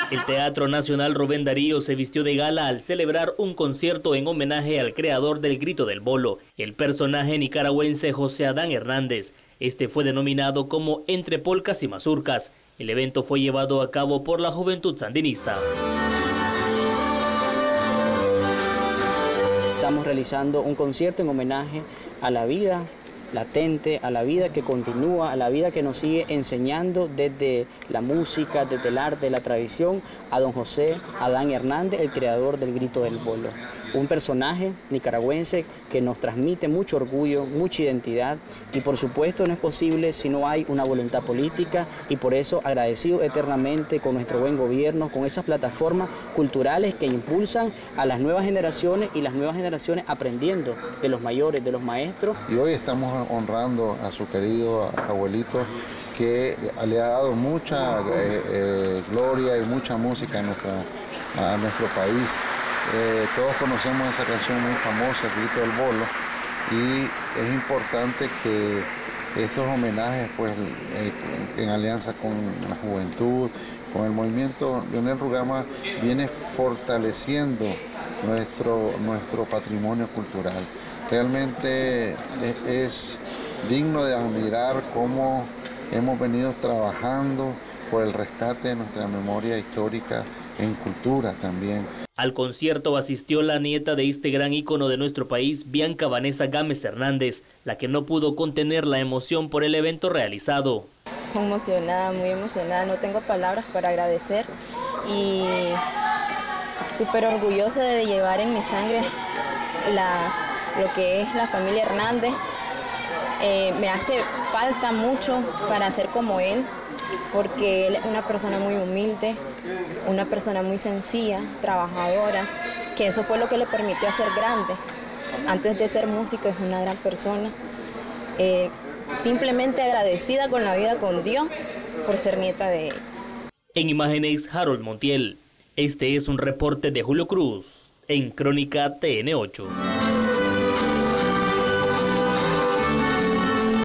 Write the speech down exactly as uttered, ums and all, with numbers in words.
El Teatro Nacional Rubén Darío se vistió de gala al celebrar un concierto en homenaje al creador del Grito del Bolo, el personaje nicaragüense José Adán Hernández. Este fue denominado como Entre Polcas y Mazurcas. El evento fue llevado a cabo por la Juventud Sandinista. Estamos realizando un concierto en homenaje a la vida latente, a la vida que continúa, a la vida que nos sigue enseñando desde la música, desde el arte, la tradición, a don José Adán Hernández, el creador del Grito del Bolo. Un personaje nicaragüense que nos transmite mucho orgullo, mucha identidad, y por supuesto no es posible si no hay una voluntad política, y por eso agradecido eternamente con nuestro buen gobierno, con esas plataformas culturales que impulsan a las nuevas generaciones y las nuevas generaciones aprendiendo de los mayores, de los maestros. Y hoy estamos honrando a su querido abuelito, que le ha dado mucha eh, eh, gloria y mucha música a, nuestra, a nuestro país. Eh, todos conocemos esa canción muy famosa, El Grito del Bolo, y es importante que estos homenajes, pues, eh, en alianza con la juventud, con el movimiento Leonel Rugama, viene fortaleciendo nuestro, nuestro patrimonio cultural. Realmente es, es digno de admirar cómo hemos venido trabajando por el rescate de nuestra memoria histórica en cultura también. Al concierto asistió la nieta de este gran ícono de nuestro país, Bianca Vanessa Gámez Hernández, la que no pudo contener la emoción por el evento realizado. Emocionada, muy emocionada, no tengo palabras para agradecer y súper orgullosa de llevar en mi sangre la, lo que es la familia Hernández. Eh, me hace falta mucho para ser como él, porque él es una persona muy humilde, una persona muy sencilla, trabajadora, que eso fue lo que le permitió ser grande. Antes de ser músico es una gran persona, eh, simplemente agradecida con la vida, con Dios, por ser nieta de él. En imágenes, Harold Montiel. Este es un reporte de Julio Cruz, en Crónica T N ocho.